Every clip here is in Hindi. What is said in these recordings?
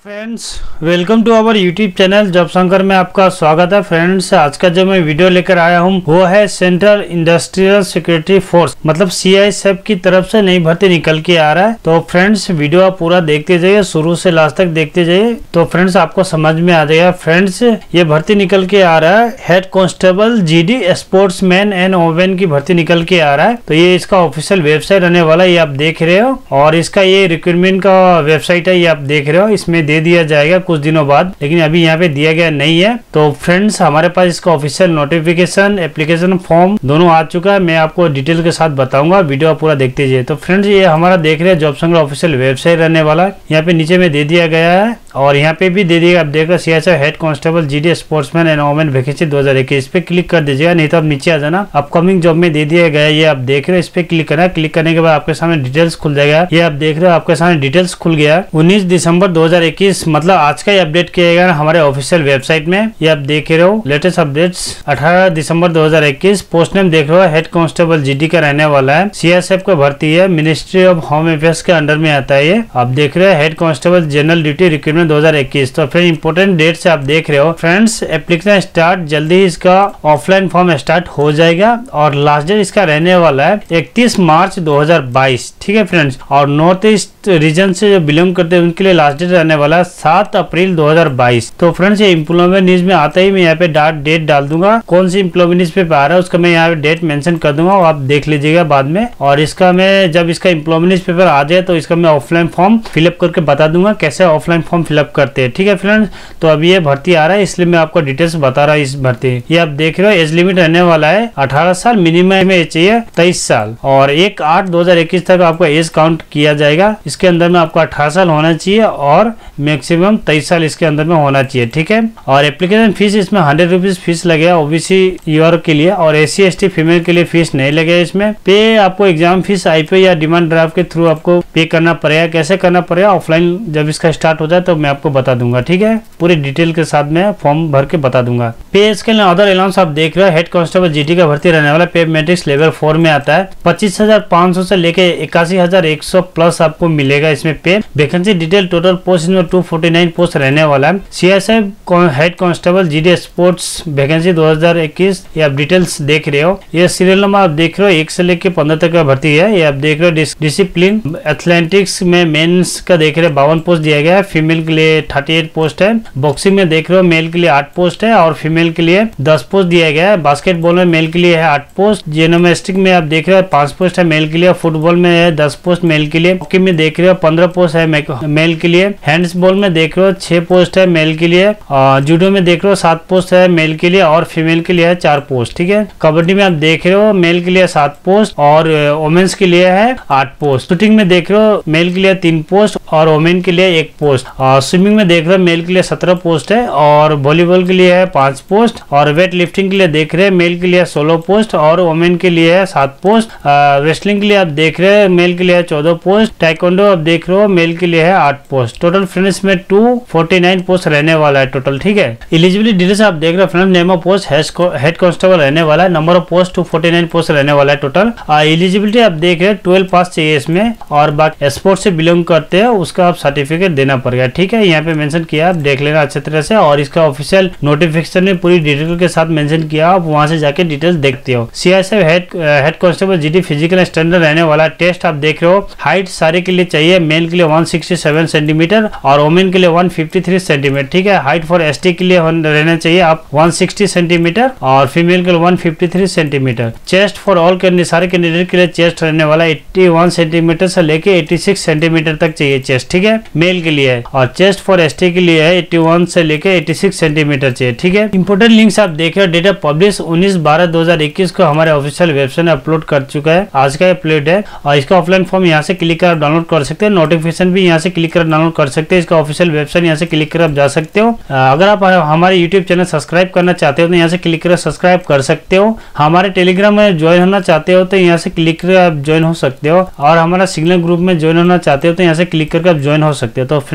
Friends, welcome to our YouTube channel job Shankar में आपका स्वागत है। फ्रेंड्स, आज का जो मैं वीडियो लेकर आया हूँ वो है सेंट्रल इंडस्ट्रियल सिक्योरिटी फोर्स मतलब CISF की तरफ से नई भर्ती निकल के आ रहा है। तो फ्रेंड्स, वीडियो आप पूरा देखते जाइए, शुरू से लास्ट तक देखते जाइए, तो फ्रेंड्स आपको समझ में आ जाएगा। फ्रेंड्स, ये भर्ती निकल के आ रहा है head constable GD sportsman and women की भर्ती निकल के आ रहा है। तो ये इसका ऑफिशियल वेबसाइट रहने वाला है, ये आप देख रहे हो, और इसका ये रिक्रूटमेंट का वेबसाइट है, ये आप देख रहे हो। इसमें दे दिया जाएगा कुछ दिनों बाद, लेकिन अभी यहाँ पे दिया गया नहीं है। तो फ्रेंड्स, हमारे पास इसका ऑफिशियल नोटिफिकेशन, एप्लीकेशन फॉर्म दोनों आ चुका है। मैं आपको डिटेल के साथ बताऊंगा, वीडियो आप पूरा देखते जाइए। तो फ्रेंड्स, ये हमारा देख रहे हैं जॉब शंकर ऑफिशियल वेबसाइट रहने वाला है। यहाँ पे नीचे में दे दिया गया है और यहाँ पे भी दे दिएगा, आप देख रहे CISF head constable GD sportsman and women vacancy 2021, इस पे क्लिक कर दीजिएगा, नहीं तो आप नीचे आ जाना। अपकमिंग जॉब में दे दिया गया है, ये आप देख रहे हो, इस पे क्लिक करना। क्लिक करने के बाद आपके सामने डिटेल्स खुल जाएगा। ये आप देख रहे हो, आपके सामने डिटेल्स खुल गया। 19 दिसंबर 2021 मतलब आज का ही अपडेट किया गया हमारे ऑफिशियल वेबसाइट में। ये आप देख रहे हो लेटेस्ट अपडेट्स 18 दिसंबर 2021। पोस्ट नेम देख रहे हो हेड कांस्टेबल GD का रहने वाला है। CISF का भर्ती है, मिनिस्ट्री ऑफ होम अफेयर्स के अंडर में आता है। ये आप देख रहे हो head constable general duty recruitment 2021। तो फिर इंपोर्टेंट डेट से आप देख रहे हो फ्रेंड्स, एप्लीकेशन स्टार्ट जल्दी ही इसका ऑफलाइन फॉर्म स्टार्ट हो जाएगा और लास्ट डेट इसका रहने वाला है 31 मार्च 2022। ठीक है फ्रेंड्स, और नॉर्थ ईस्ट रीजन से जो बिलोंग करते हैं उनके लिए लास्ट डेट रहने वाला है 7 अप्रैल 2022। तो फ्रेंड्स, ये एम्प्लॉयमेंट न्यूज में आता ही मैं यहाँ पे डेट डाल दूंगा, कौन सी एम्प्लॉयमेंट न्यूज पे आ रहा है उसका मैं यहाँ पे डेट मेंशन कर दूंगा, और आप देख लीजिएगा बाद में। और इसका मैं जब इसका एम्प्लॉयमेंट न्यूज पेपर आ जाए तो इसका मैं ऑफलाइन फॉर्म फिलअप करके बता दूंगा कैसे ऑफलाइन फॉर्म फिलअप करते हैं। ठीक है फ्रेंड्स, तो अभी ये भर्ती आ रहा है इसलिए मैं आपको डिटेल्स बता रहा हूँ इस भर्ती। ये आप देख रहे हो एज लिमिट रहने वाला है 18 साल, मिनिमम में चाहिए 23 साल, और 1/8/2021 तक आपका एज काउंट किया जाएगा। इसके अंदर में आपको 18 साल होना चाहिए और मैक्सिमम 23 साल इसके अंदर में होना चाहिए। ठीक है, और एप्लीकेशन फीस इसमें 100 रुपीज फीस लगेगा OBC यूआर के लिए, और SC ST फीमेल के लिए फीस नहीं लगेगा। इसमें पे आपको एग्जाम फीस IP या डिमांड ड्राफ्ट के थ्रू आपको पे करना पड़ेगा। कैसे करना पड़ेगा ऑफलाइन जब इसका स्टार्ट हो जाए तो मैं आपको बता दूंगा। ठीक है, पूरी डिटेल के साथ में फॉर्म भर के बता दूंगा। पे स्केल अदर अलाउंस आप देख रहे हो हेड कांस्टेबल GD का भर्ती रहने वाला पे मैट्रिक्स लेवल 4 में आता है। 25,500 से लेके 81,100 प्लस आपको मिलेगा इसमें पे। वैकेंसी डिटेल टोटल पोस्ट इसमें 249 पोस्ट रहने वाला है। CISF head constable GD sports vacancy 2021, ये आप डिटेल्स देख रहे हो। ये सीरियल नंबर आप देख रहे हो 1 से लेके 15 तक का भर्ती है। ये आप देख रहे हो डिसिप्लिन एथलेटिक्स में मेंस का देख रहे हो 52 पोस्ट दिया गया है, फीमेल के लिए 38 पोस्ट है। बॉक्सिंग में देख रहे हो मेल के लिए 8 पोस्ट है और फीमेल के लिए 10 पोस्ट दिया गया है। बास्केटबॉल में मेल के लिए है 8 पोस्ट। जिम्नास्टिक में आप देख रहे हो 5 पोस्ट है मेल के लिए। फुटबॉल में है 10 पोस्ट मेल के लिए। हॉकी में देख रहे हो 15 पोस्ट है मेल के लिए। हैंडबॉल में देख रहे हो 6 पोस्ट है मेल के लिए। जूडो में देख रहे हो 7 पोस्ट है मेल के लिए और फीमेल के लिए है 4 पोस्ट। ठीक है, कबड्डी में आप देख रहे हो मेल के लिए 7 पोस्ट और वुमेन्स के लिए है 8 पोस्ट। शूटिंग में देख रहे हो मेल के लिए 3 पोस्ट और वुमेन के लिए 1 पोस्ट। स्विमिंग में देख रहे हो मेल के लिए 17 पोस्ट है और वॉलीबॉल के लिए है 5 पोस्ट। और वेट लिफ्टिंग के लिए देख रहे हैं मेल के लिए 16 पोस्ट और वुमेन के लिए है 7 पोस्ट। रेसलिंग के लिए आप देख रहे हैं मेल के लिए है 14 पोस्ट। टाइकोंडो आप देख रहे हो मेल के लिए है 8 पोस्ट। टोटल फ्रेंड्स में 249 पोस्ट रहने वाला है टोटल। ठीक है, एलिजिबिलिटी डिटेल्स आप देख रहे हो friends, name of post head constable रहने वाला है, नंबर ऑफ पोस्ट 249 पोस्ट रहने वाला है टोटल। एलिजिबिलिटी आप देख रहे हैं 12 पास चाहिए इसमें, और बाकी स्पोर्ट से बिलोंग करते हैं उसका आप सर्टिफिकेट देना पड़ेगा। ठीक है, यहाँ पे मेंशन किया, आप देख लेना अच्छे तरह से, और इसका ऑफिशियल नोटिफिकेशन में पूरी डिटेल के साथ मेंशन किया, आप वहां से जाके डिटेल्स देखते हो। CISF head constable GD physical standard रहने वाला टेस्ट आप देख रहे हो। हाइट सारे के लिए चाहिए, मेल के लिए 167 सेंटीमीटर और वुमेन के लिए 153 सेंटीमीटर। ठीक है, हाइट फॉर ST के लिए रहना चाहिए आप 160 सेंटीमीटर और फीमेल के लिए 153 सेंटीमीटर। चेस्ट फॉर ऑल सारे कैंडिडेट के लिए चेस्ट रहने वाला 81 सेंटीमीटर से लेके 86 सेंटीमीटर तक चाहिए चेस्ट। ठीक है, मेल के लिए, और चेस्ट फॉर ST के लिए है 81 से लेके 86 सेंटीमीटर चाहिए। ठीक है, इंपोर्टेंट लिंक्स आप देख रहे हो, डेटा पब्लिश 19/12/2021 को हमारे ऑफिशियल वेबसाइट में अपलोड कर चुका है, आज का अपलोड है। और इसका ऑफलाइन फॉर्म यहाँ से क्लिक कर डाउनलोड कर सकते हैं, नोटिफिकेशन भी यहाँ से क्लिक कर डाउनलोड कर सकते हैं। इसका ऑफिशियल वेबसाइट यहाँ से क्लिक कर आप जा सकते हो। अगर आप हमारे यूट्यूब चैनल सब्सक्राइब करना चाहते हो तो यहाँ से क्लिक कर सब्सक्राइब कर सकते हो। हमारे टेलीग्राम में ज्वाइन होना चाहते हो तो यहाँ से क्लिक कर आप ज्वाइन हो सकते हो, और हमारा सिग्नल ग्रुप में ज्वाइन होना चाहते हो तो यहाँ से क्लिक करके आप ज्वाइन हो सकते हो। तो फ्रेंड्स, इसका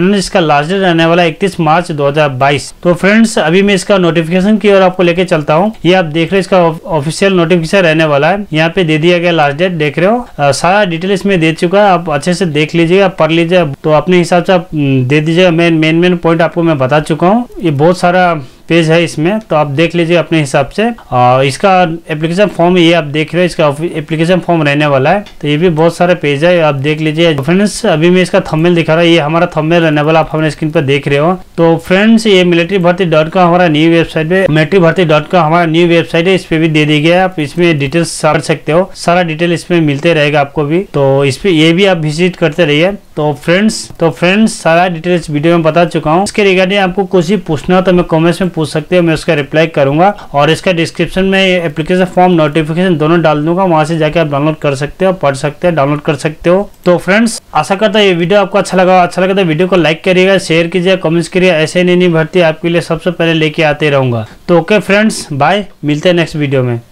लास्ट डेट रहने वाला 31 मार्च 2022। तो फ्रेंड्स अभी मैं इसका नोटिफिकेशन की ओर आपको लेके चलता हूँ। ये आप देख रहे हो इसका ऑफिशियल नोटिफिकेशन रहने वाला है। यहाँ पे दे दिया गया लास्ट डेट, देख रहे हो सारा डिटेल इसमें दे चुका है। आप अच्छे से देख लीजिएगा, पढ़ लीजिए, तो अपने हिसाब से आप दे दीजिएगा। मेन पॉइंट आपको मैं बता चुका हूँ। ये बहुत सारा पेज है इसमें, तो आप देख लीजिए अपने हिसाब से। और इसका एप्लीकेशन फॉर्म ये आप देख रहे हो, इसका एप्लीकेशन फॉर्म रहने वाला है। तो ये भी बहुत सारे पेज है, आप देख लीजिए। फ्रेंड्स अभी मैं इसका थंबनेल दिखा रहा हूँ, ये हमारा थंबनेल रहने वाला, आप हमारे स्क्रीन पर देख रहे हो। तो फ्रेंड्स ये militaryBharti.com हमारा न्यू वेबसाइट है, militaryBharti.com हमारा न्यू वेबसाइट है। इस पे भी दे दी गया है, आप इसमें डिटेल्स कर सकते हो, सारा डिटेल इसमें मिलते रहेगा आपको भी। तो इस पे ये भी आप विजिट करते रहिए। तो फ्रेंड्स सारा डिटेल इस वीडियो में बता चुका हूँ। इसके रिगार्डिंग आपको कुछ ही पूछना हो तो मैं कमेंट्स में पूछ सकते हो, मैं उसका रिप्लाई करूंगा। और इसका डिस्क्रिप्शन में एप्लीकेशन फॉर्म नोटिफिकेशन दोनों डाल दूंगा, वहां से जाके आप डाउनलोड कर सकते हो, पढ़ सकते हो, डाउनलोड कर सकते हो। तो फ्रेंड्स आशा करता हूँ ये वीडियो आपको अच्छा लगा तो वीडियो को लाइक करिएगा, शेयर कीजिएगा, कमेंट्स करिए। ऐसे नहीं भर्ती आपके लिए सबसे पहले लेके आते रहूंगा। तो ओके फ्रेंड्स, बाय, मिलते हैं नेक्स्ट वीडियो में।